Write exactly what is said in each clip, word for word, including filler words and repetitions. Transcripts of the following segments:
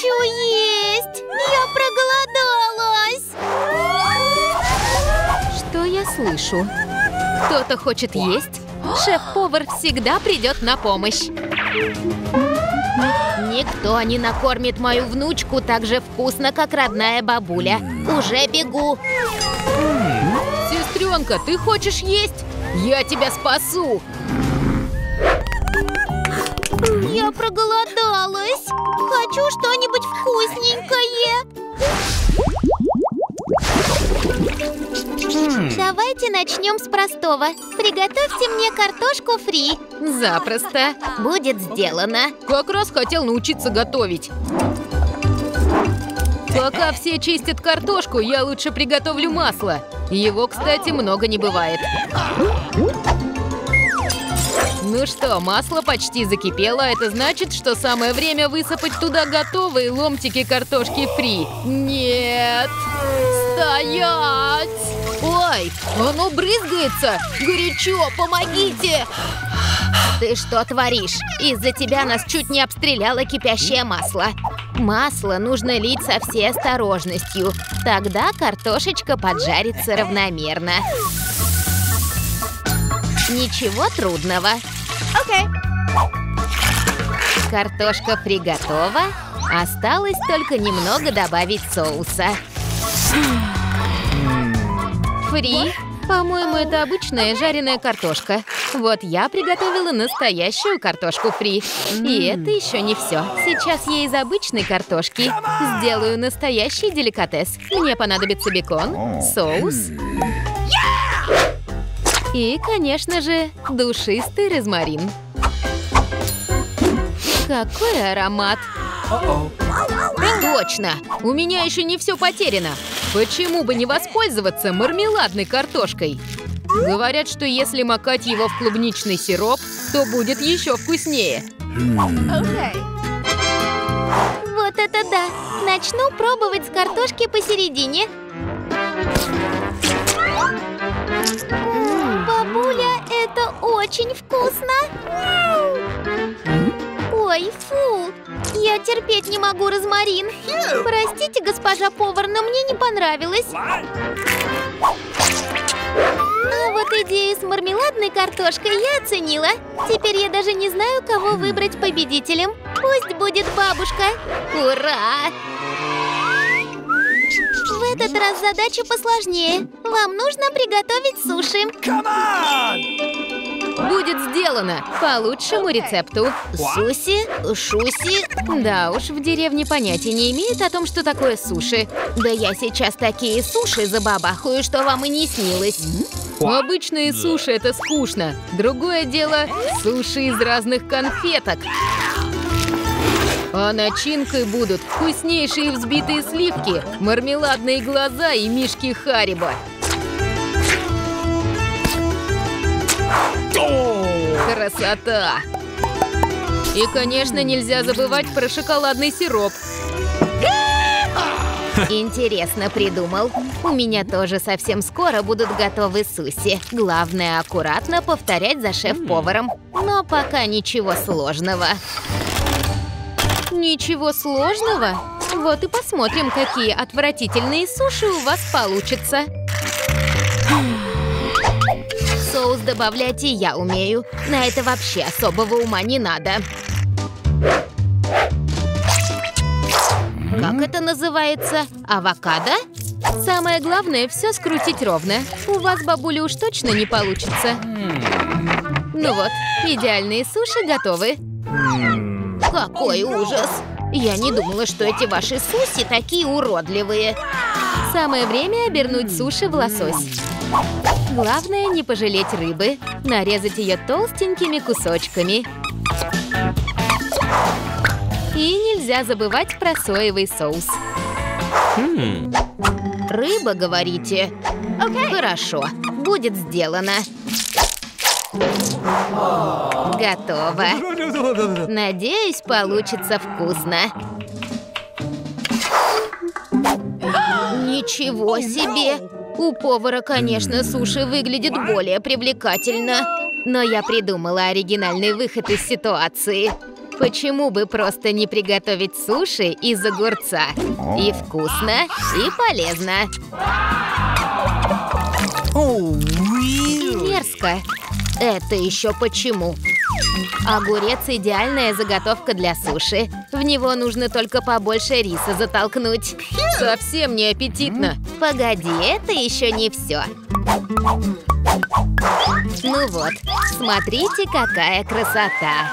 хочу есть! Я проголодалась! Что я слышу? Кто-то хочет есть? Шеф-повар всегда придет на помощь. Никто не накормит мою внучку так же вкусно, как родная бабуля. Уже бегу. Сестренка, ты хочешь есть? Я тебя спасу. Я проголодалась. Хочу что-нибудь вкусненькое. Давайте начнем с простого. Приготовьте мне картошку фри. Запросто. Будет сделано. Как раз хотел научиться готовить. Пока все чистят картошку, я лучше приготовлю масло. Его, кстати, много не бывает. Ну что, масло почти закипело. Это значит, что самое время высыпать туда готовые ломтики картошки фри. Нет! Стоять! Ой, оно брызгается! Горячо, помогите! Ты что творишь? Из-за тебя нас чуть не обстреляло кипящее масло. Масло нужно лить со всей осторожностью. Тогда картошечка поджарится равномерно. Ничего трудного. Окей. Картошка фри готова. Осталось только немного добавить соуса. Фри? По-моему, это обычная жареная картошка. Вот я приготовила настоящую картошку фри. И это еще не все. Сейчас я из обычной картошки сделаю настоящий деликатес. Мне понадобится бекон, соус и, конечно же, душистый розмарин. Какой аромат! Точно! У меня еще не все потеряно. Почему бы не воспользоваться мармеладной картошкой? Говорят, что если макать его в клубничный сироп, то будет еще вкуснее. Okay. Вот это да! Начну пробовать с картошки посередине. М-м, бабуля, это очень вкусно! Ой, фу! Я терпеть не могу розмарин. Простите, госпожа повар, но мне не понравилось. А вот идею с мармеладной картошкой я оценила. Теперь я даже не знаю, кого выбрать победителем. Пусть будет бабушка. Ура! В этот раз задача посложнее. Вам нужно приготовить суши. Будет сделано по лучшему рецепту. Суси? Шуси? Да уж, в деревне понятия не имеют о том, что такое суши. Да я сейчас такие суши забабахаю, что вам и не снилось. Обычные суши – это скучно. Другое дело – суши из разных конфеток. А начинкой будут вкуснейшие взбитые сливки, мармеладные глаза и мишки Харибо. Красота! И, конечно, нельзя забывать про шоколадный сироп. Интересно придумал. У меня тоже совсем скоро будут готовы суси. Главное, аккуратно повторять за шеф-поваром. Но пока ничего сложного. Ничего сложного? Вот и посмотрим, какие отвратительные суши у вас получатся. Соус добавлять и я умею. На это вообще особого ума не надо. Как это называется? Авокадо? Самое главное – все скрутить ровно. У вас, бабуля, уж точно не получится. Ну вот, идеальные суши готовы. Какой ужас! Я не думала, что эти ваши суси такие уродливые. Самое время обернуть суши в лосось. Главное не пожалеть рыбы. Нарезать ее толстенькими кусочками. И нельзя забывать про соевый соус. Рыба, говорите? Okay. Хорошо, будет сделано. Готово. Надеюсь, получится вкусно. Ничего себе! У повара, конечно, суши выглядит более привлекательно. Но я придумала оригинальный выход из ситуации. Почему бы просто не приготовить суши из огурца? И вкусно, и полезно. И мерзко. Это еще почему? Огурец – идеальная заготовка для суши. В него нужно только побольше риса затолкнуть. Совсем не аппетитно. Погоди, это еще не все. Ну вот, смотрите, какая красота.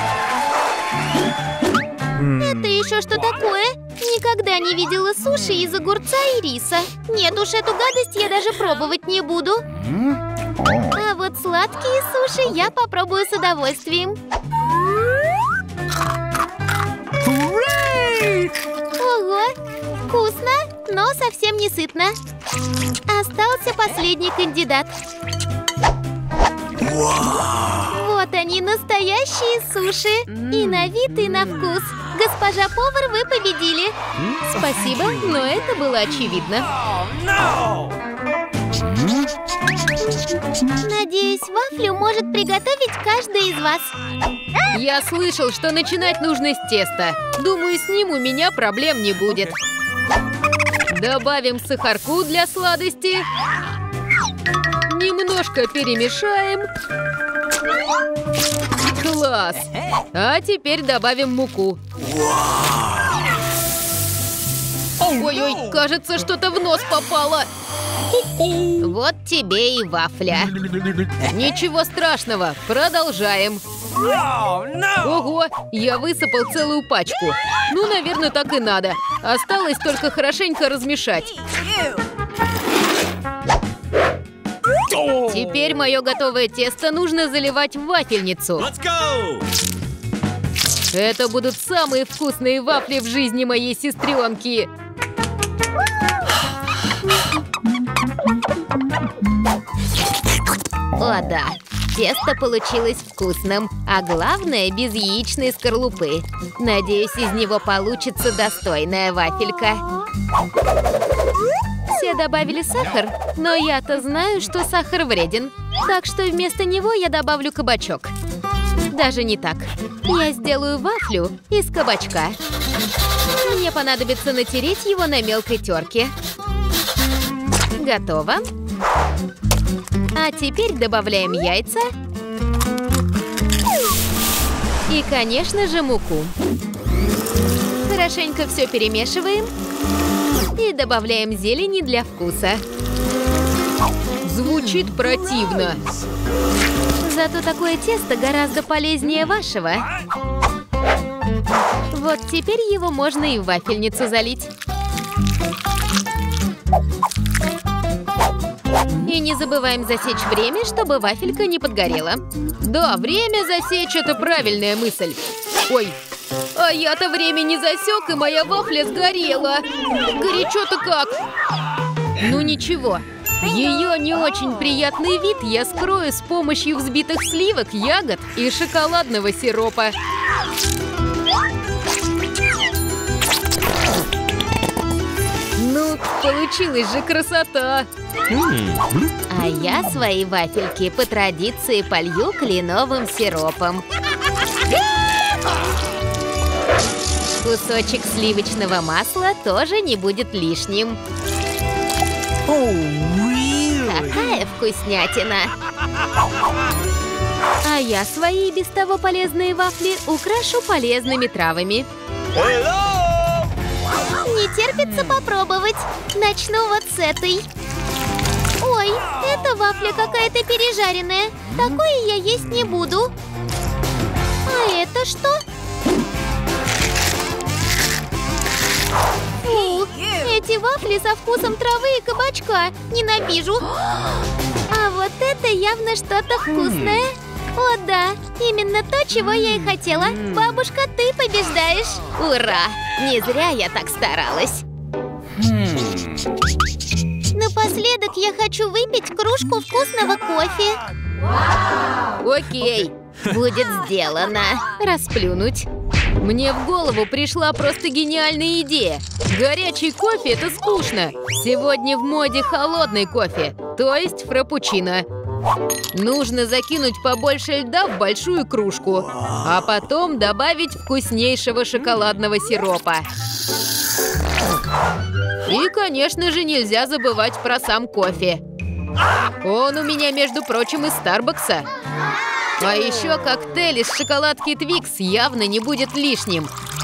Это еще что такое? Никогда не видела суши из огурца и риса. Нет уж, эту гадость я даже пробовать не буду. А вот сладкие суши я попробую с удовольствием. Ого, вкусно, но совсем не сытно. Остался последний кандидат. Вот они, настоящие суши. И на вид, и на вкус. Госпожа повар, вы победили. Спасибо, но это было очевидно. Надеюсь, вафлю может приготовить каждый из вас. Я слышал, что начинать нужно с теста. Думаю, с ним у меня проблем не будет. Добавим сахарку для сладости. Немножко перемешаем. Класс! А теперь добавим муку. Ой-ой, кажется, что-то в нос попало. Вот тебе и вафля. Ничего страшного, продолжаем. Ого, я высыпал целую пачку. Ну, наверное, так и надо. Осталось только хорошенько размешать. Теперь мое готовое тесто нужно заливать в вафельницу. Это будут самые вкусные вафли в жизни моей сестренки. О да, тесто получилось вкусным, а главное, без яичной скорлупы. Надеюсь, из него получится достойная вафелька. Все добавили сахар, но я-то знаю, что сахар вреден. Так что вместо него я добавлю кабачок. Даже не так. Я сделаю вафлю из кабачка. Мне понадобится натереть его на мелкой терке. Готово. А теперь добавляем яйца. И, конечно же, муку. Хорошенько все перемешиваем. И добавляем зелени для вкуса. Звучит противно. Зато такое тесто гораздо полезнее вашего. Вот теперь его можно и в вафельницу залить. И не забываем засечь время, чтобы вафелька не подгорела. Да, время засечь – это правильная мысль. Ой, а я-то время не засек, и моя вафля сгорела. Горячо-то как. Ну ничего, ее не очень приятный вид я скрою с помощью взбитых сливок, ягод и шоколадного сиропа. Ну, получилась же красота! А я свои вафельки по традиции полью кленовым сиропом. Кусочек сливочного масла тоже не будет лишним. Какая вкуснятина! А я свои без того полезные вафли украшу полезными травами. Не терпится попробовать. Начну вот с этой. Ой, эта вафля какая-то пережаренная. Такое я есть не буду. А это что? Фу, эти вафли со вкусом травы и кабачка. Ненавижу. А вот это явно что-то вкусное. О да, именно то, чего я и хотела. Бабушка, ты побеждаешь. Ура! Не зря я так старалась. Напоследок я хочу выпить кружку вкусного кофе. Окей, будет сделано. Расплюнуть. Мне в голову пришла просто гениальная идея. Горячий кофе – это скучно. Сегодня в моде холодный кофе, то есть фраппучино. Нужно закинуть побольше льда в большую кружку, а потом добавить вкуснейшего шоколадного сиропа. И, конечно же, нельзя забывать про сам кофе. Он у меня, между прочим, из Старбакса. А еще коктейль из шоколадки Твикс явно не будет лишним.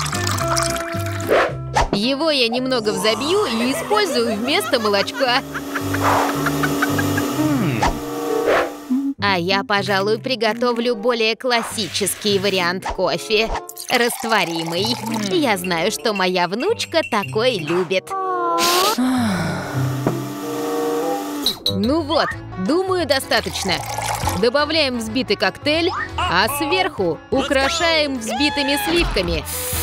Его я немного взобью и использую вместо молочка. А я, пожалуй, приготовлю более классический вариант кофе. Растворимый. Я знаю, что моя внучка такой любит. Ну вот, думаю, достаточно. Добавляем взбитый коктейль, а сверху украшаем взбитыми сливками.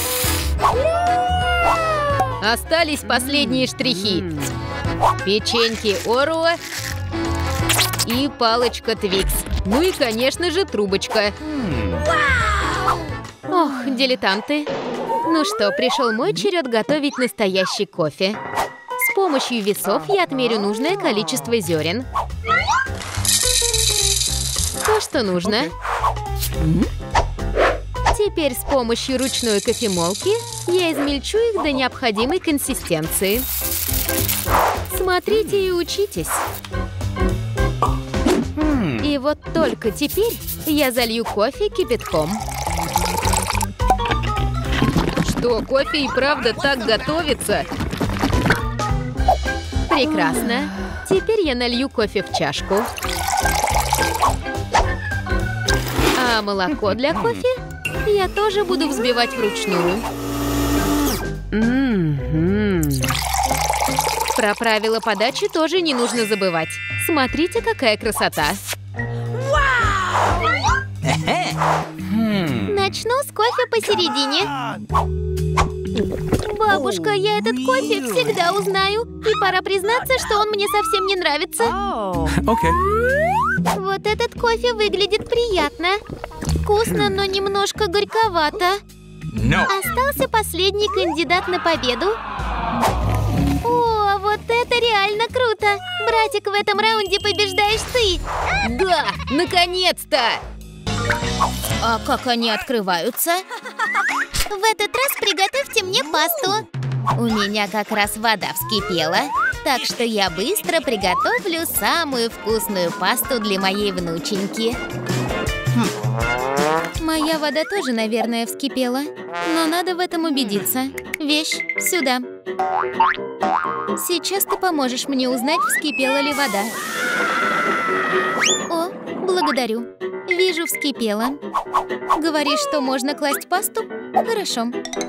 Остались последние штрихи. Печеньки Орео и палочка Твикс. Ну и, конечно же, трубочка. Ох, дилетанты. Ну что, пришел мой черед готовить настоящий кофе. С помощью весов я отмерю нужное количество зерен. То, что нужно. Теперь с помощью ручной кофемолки я измельчу их до необходимой консистенции. Смотрите и учитесь. И вот только теперь я залью кофе кипятком. Что, кофе и правда так готовится? Прекрасно. Теперь я налью кофе в чашку. А молоко для кофе я тоже буду взбивать вручную. Про правила подачи тоже не нужно забывать. Смотрите, какая красота. Начну с кофе посередине. Бабушка, я этот кофе всегда узнаю. И пора признаться, что он мне совсем не нравится. Okay. Вот этот кофе выглядит приятно. Вкусно, но немножко горьковато. No. Остался последний кандидат на победу. О, вот это реально круто! Братик, в этом раунде побеждаешь ты! Да, наконец-то! А как они открываются? В этот раз приготовьте мне пасту. У меня как раз вода вскипела, так что я быстро приготовлю самую вкусную пасту для моей внученьки. Моя вода тоже, наверное, вскипела, но надо в этом убедиться. Вещь, сюда. Сейчас ты поможешь мне узнать, вскипела ли вода. О, благодарю. Вижу, вскипела. Говоришь, что можно класть пасту? Хорошо.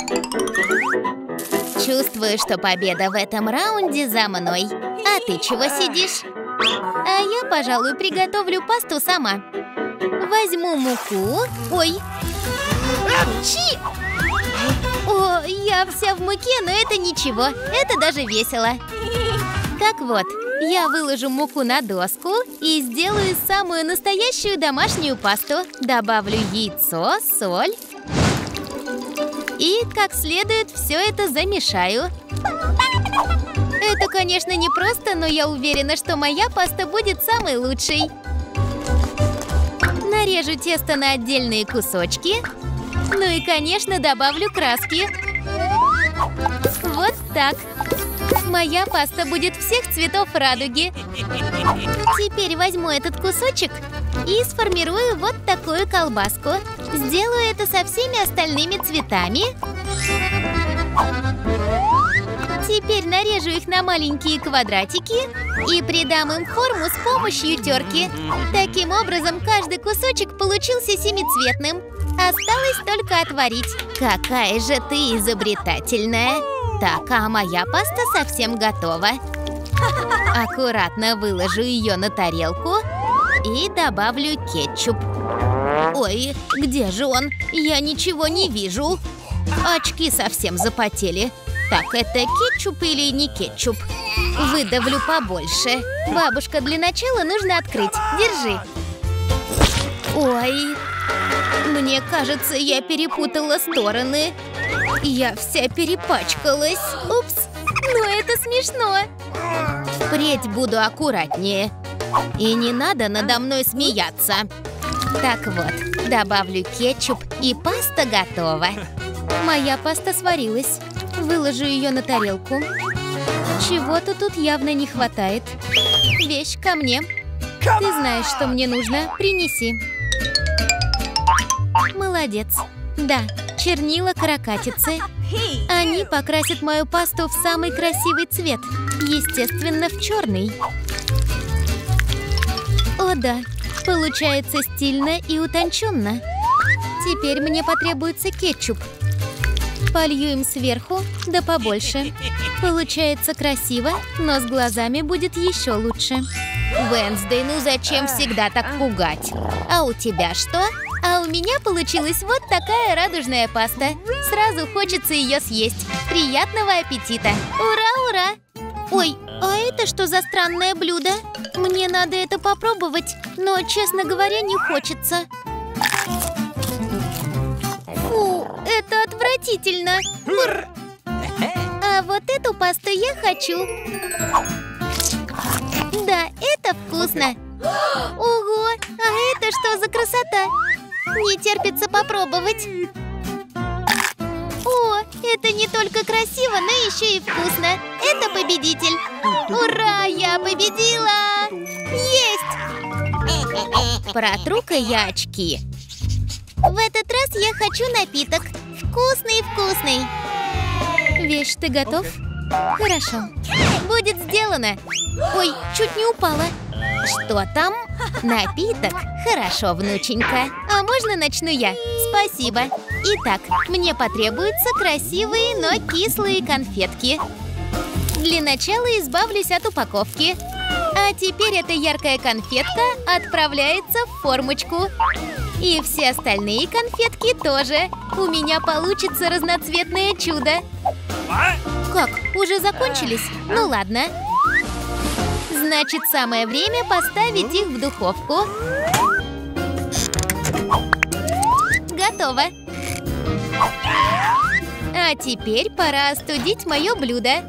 Чувствую, что победа в этом раунде за мной. А ты чего сидишь? А я, пожалуй, приготовлю пасту сама. Возьму муку. Ой. Чи! О, я вся в муке, но это ничего. Это даже весело. Так вот, я выложу муку на доску и сделаю самую настоящую домашнюю пасту. Добавлю яйцо, соль. И как следует все это замешаю. Это, конечно, не просто, но я уверена, что моя паста будет самой лучшей. Нарежу тесто на отдельные кусочки. Ну и, конечно, добавлю краски. Вот так. Моя паста будет всех цветов радуги. Теперь возьму этот кусочек и сформирую вот такую колбаску. Сделаю это со всеми остальными цветами. Теперь нарежу их на маленькие квадратики и придам им форму с помощью терки. Таким образом, каждый кусочек получился семицветным. Осталось только отварить. Какая же ты изобретательная! Так, а моя паста совсем готова. Аккуратно выложу ее на тарелку и добавлю кетчуп. Ой, где же он? Я ничего не вижу. Очки совсем запотели. Так, это кетчуп или не кетчуп? Выдавлю побольше. Бабушка, для начала нужно открыть. Держи. Ой, мне кажется, я перепутала стороны. Я вся перепачкалась. Упс, но это смешно. Впредь буду аккуратнее. И не надо надо мной смеяться. Так вот, добавлю кетчуп, и паста готова. Моя паста сварилась. Выложу ее на тарелку. Чего-то тут явно не хватает. Вещь ко мне. Ты знаешь, что мне нужно. Принеси. Молодец. Да, чернила каракатицы. Они покрасят мою пасту в самый красивый цвет. Естественно, в черный. О да, получается стильно и утонченно. Теперь мне потребуется кетчуп. Полью им сверху, да побольше. Получается красиво, но с глазами будет еще лучше. Вэнсдей, ну зачем всегда так пугать? А у тебя что? А у меня получилась вот такая радужная паста. Сразу хочется ее съесть. Приятного аппетита! Ура, ура! Ой, а это что за странное блюдо? Мне надо это попробовать, но, честно говоря, не хочется. Фу, это отвратительно! Бррр. А вот эту пасту я хочу. Да, это вкусно. Ого, а это что за красота? Не терпится попробовать. О, это не только красиво, но еще и вкусно. Это победитель. Ура, я победила! Есть! Протру-ка я очки. В этот раз я хочу напиток. Вкусный-вкусный. Вещь, ты готов? Хорошо. Будет сделано. Ой, чуть не упала. Что там? Напиток? Хорошо, внученька. А можно начну я? Спасибо. Итак, мне потребуются красивые, но кислые конфетки. Для начала избавлюсь от упаковки. А теперь эта яркая конфетка отправляется в формочку. И все остальные конфетки тоже. У меня получится разноцветное чудо. Как? Уже закончились? Ну ладно. Значит, самое время поставить их в духовку. Готово. А теперь пора остудить мое блюдо.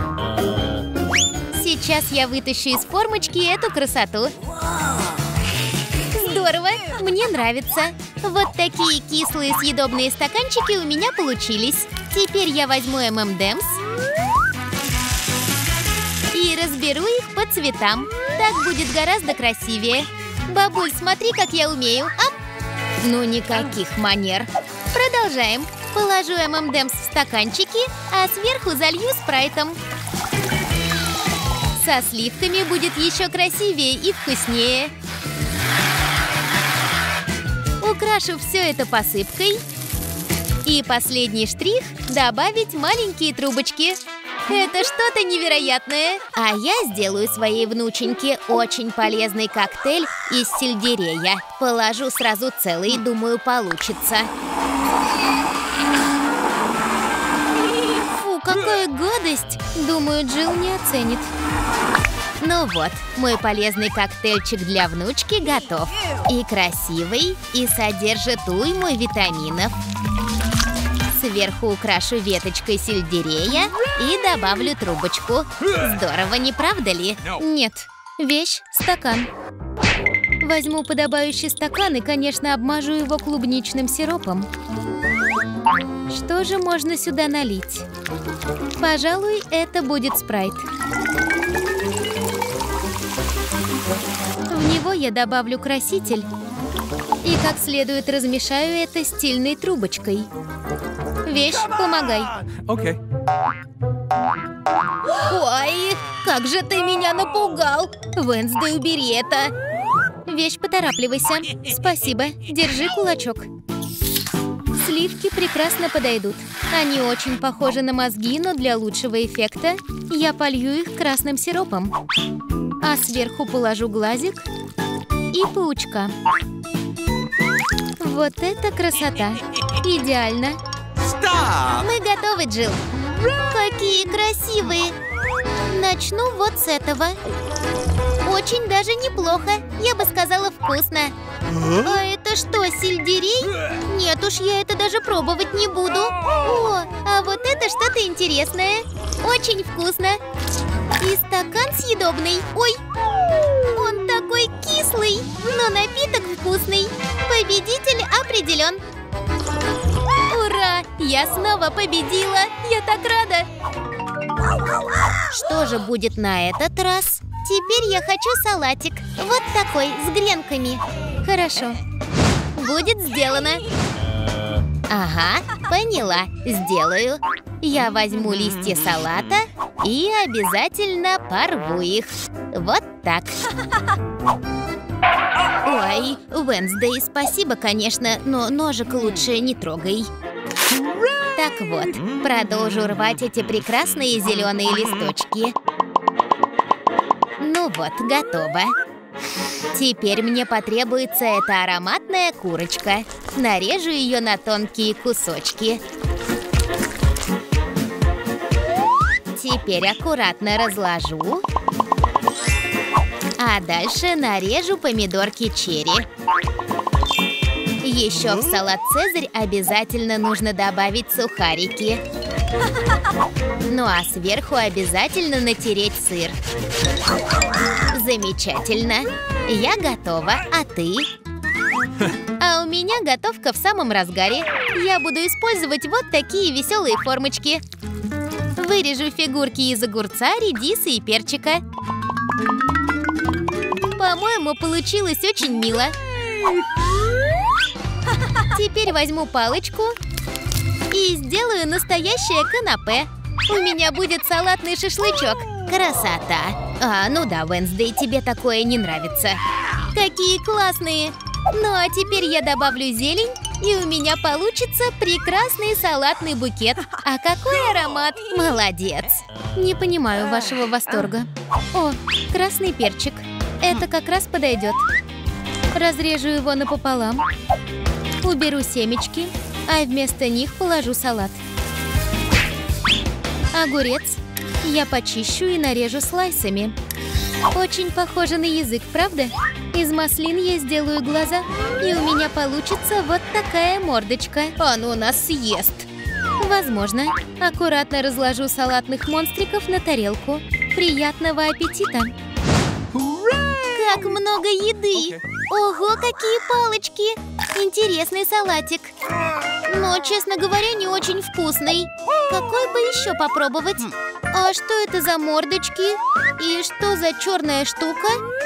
Сейчас я вытащу из формочки эту красоту. Здорово! Мне нравится. Вот такие кислые съедобные стаканчики у меня получились. Теперь я возьму эм эм дэмс и разберу их по цветам. Так будет гораздо красивее. Бабуль, смотри, как я умею. Ап! Ну, никаких манер. Продолжаем. Положу эм эм дэмс в стаканчики, а сверху залью спрайтом. Со сливками будет еще красивее и вкуснее. Украшу все это посыпкой. И последний штрих – добавить маленькие трубочки. Это что-то невероятное. А я сделаю своей внученьке очень полезный коктейль из сельдерея. Положу сразу целый, думаю, получится. Фу, какая гадость! Думаю, Джилл не оценит. Ну вот, мой полезный коктейльчик для внучки готов. И красивый, и содержит уйму витаминов. Сверху украшу веточкой сельдерея и добавлю трубочку. Здорово, не правда ли? Нет. Вещь – стакан. Возьму подобающий стакан и, конечно, обмажу его клубничным сиропом. Что же можно сюда налить? Пожалуй, это будет спрайт. В него я добавлю краситель и как следует размешаю это стильной трубочкой. Вещь, помогай. Окей. Ой, как же ты меня напугал! Вэнсдей, убери это! Вещь, поторапливайся. Спасибо. Держи кулачок. Сливки прекрасно подойдут. Они очень похожи на мозги, но для лучшего эффекта я полью их красным сиропом. А сверху положу глазик и паучка. Вот это красота! Идеально! Stop! Мы готовы, Джилл. Какие красивые! Начну вот с этого. Очень даже неплохо. Я бы сказала, вкусно. А это что, сельдерей? Нет уж, я это даже пробовать не буду. О, а вот это что-то интересное. Очень вкусно. И стакан съедобный. Ой, он такой кислый, но напиток вкусный. Победитель определен. Ура! Я снова победила! Я так рада! Что же будет на этот раз? Теперь я хочу салатик. Вот такой, с гренками. Хорошо. Будет сделано. Ага, поняла. Сделаю. Я возьму листья салата и обязательно порву их. Вот так. Ой, Уэнсдей, спасибо, конечно, но ножик лучше не трогай. Так вот, продолжу рвать эти прекрасные зеленые листочки. Ну вот, готово. Теперь мне потребуется эта ароматная курочка. Нарежу ее на тонкие кусочки. Теперь аккуратно разложу. А дальше нарежу помидорки черри. Еще в салат «Цезарь» обязательно нужно добавить сухарики. Ну а сверху обязательно натереть сыр. Замечательно. Я готова, а ты? А у меня готовка в самом разгаре. Я буду использовать вот такие веселые формочки. Вырежу фигурки из огурца, редиса и перчика. По-моему, получилось очень мило. Теперь возьму палочку и сделаю настоящее канапе. У меня будет салатный шашлычок. Красота! А, ну да, Уэнсдей, тебе такое не нравится. Какие классные! Ну а теперь я добавлю зелень, и у меня получится прекрасный салатный букет. А какой аромат! Молодец! Не понимаю вашего восторга. О, красный перчик. Это как раз подойдет. Разрежу его напополам. Уберу семечки, а вместо них положу салат. Огурец я почищу и нарежу слайсами. Очень похоже на язык, правда? Из маслин я сделаю глаза, и у меня получится вот такая мордочка. Он у нас съест. Возможно. Аккуратно разложу салатных монстриков на тарелку. Приятного аппетита! Как много еды! Ого, какие палочки! Интересный салатик. Но, честно говоря, не очень вкусный. Какой бы еще попробовать? А что это за мордочки? И что за черная штука?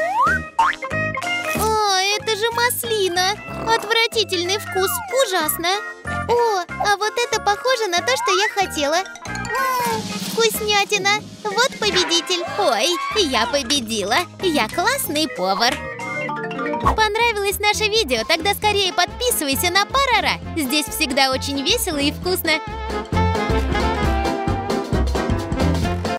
О, это же маслина! Отвратительный вкус, ужасно! О, а вот это похоже на то, что я хотела. М-м, вкуснятина! Вот победитель! Ой, я победила! Я классный повар! Понравилось наше видео? Тогда скорее подписывайся на Парара! Здесь всегда очень весело и вкусно!